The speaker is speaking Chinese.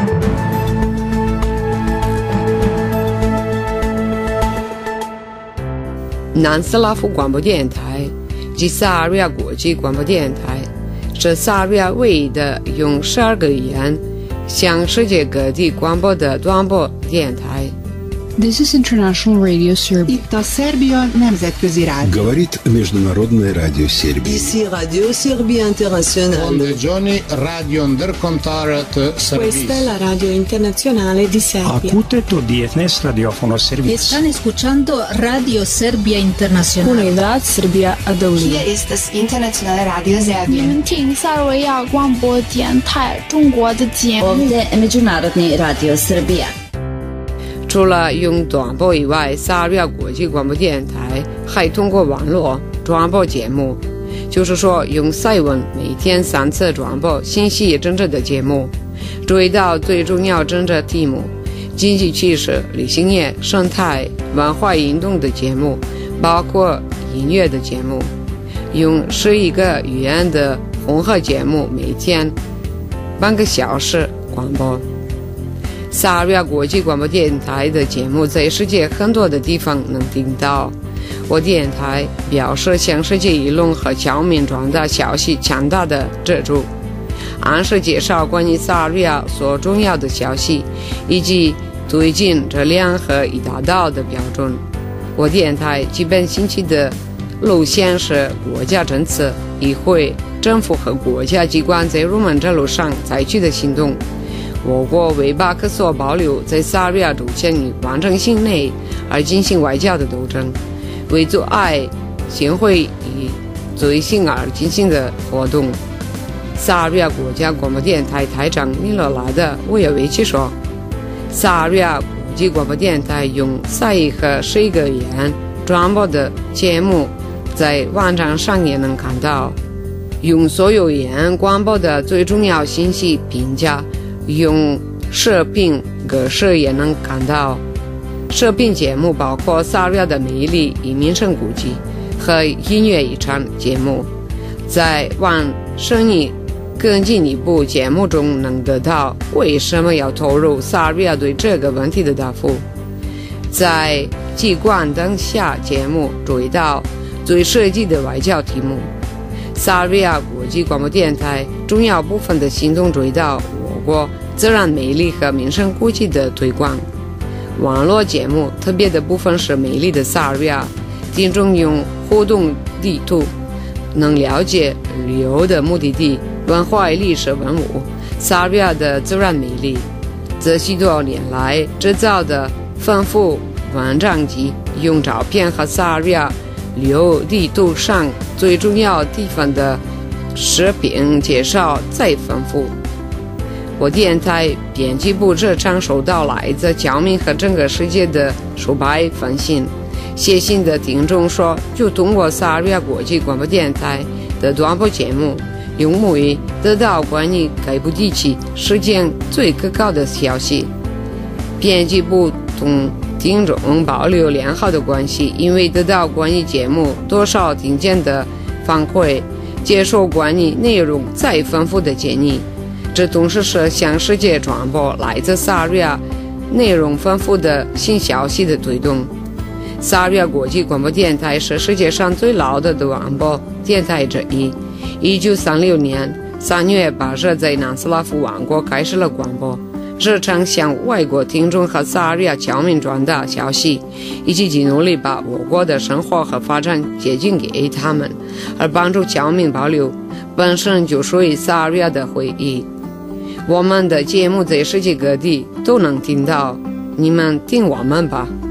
南斯拉夫广播电台及萨尔维亚国际广播电台是萨尔维亚唯一的用12个语言向世界各地广播的短波电台。 This is International Radio Serbia. Itt a Szerbia nemzetközi rádió. Говорит Международное радио Сербии. Ici Radio Serbia Internationale. Onde Radio Ndërkombëtare të Serbisë. Questa è la radio internazionale di Serbia. Akute to dietnes radiofono Serbisë. Están escuchando Radio Serbia Internacional. Unidad Serbia Adaulia. Hier ist das internationale Radio Serbia. 你们听塞尔维亚广播电台中国的节目。 Ovdje Međunarodni Radio Serbia. 除了用短波以外，萨尔维亚国际广播电台还通过网络转播节目，就是说用赛文每天3次转播信息政治的节目，注意到最重要政治题目、经济趋势、旅行业、生态、文化运动的节目，包括音乐的节目，用11个语言的混合节目，每天半个小时广播。萨尔维亚国际广播电台的节目在世界很多的地方能听到。我电台表示向世界舆论和侨民传达消息强大的支柱，按时介绍关于萨尔维亚所重要的消息，以及推进质量和已达到的标准。我电台基本星期的路线是国家政策、议会、政府和国家机关在入门之路上采取的行动。我国为把可所保留在萨尔维亚主权与完整性内而进行外交的斗争，为阻碍行会以罪行而进行的活动。萨尔维亚国家广播电台台长米勒拉的沃耶维奇说，萨尔维亚国际广播电台用3和11个语言转播的节目在网站上也能看到，用所有语言广播的最重要信息评价，用视频格式也能看到。视频节目包括萨尔维亚的魅力与民生古迹和音乐遗产节目，在往深入更进一步节目中能得到为什么要投入萨尔维亚对这个问题的答复。在机关灯下节目注意到最实际的外交题目。萨尔维亚国际广播电台重要部分的行动注意到我国自然魅力和民生古迹的推广。网络节目特别的部分是美丽的萨尔维亚，听众用互动地图能了解旅游的目的地、文化历史文物、萨尔维亚的自然美丽。这许多年来制造的丰富文章集，用照片和萨尔维亚旅游地图上最重要地方的视频介绍再丰富。我电台编辑部日常收到来自侨民和整个世界的数百封信，写信的听众说，就通过萨尔维亚国际广播电台的短波节目，用母语得到关于该部地区事件最可靠的消息。编辑部同听众保留良好的关系，因为得到关于节目多少听见的反馈，接受关于内容再丰富的建议。这同时是向世界传播来自萨尔维亚内容丰富的新消息的推动。萨尔维亚国际广播电台是世界上最老的广播电台之一。1936年3月8日在南斯拉夫王国开始了广播，日常向外国听众和萨尔维亚侨民传达消息，以及努力把我国的生活和发展接近给他们，而帮助侨民保留本身就属于萨尔维亚的回忆。我们的节目在世界各地都能听到，你们听我们吧。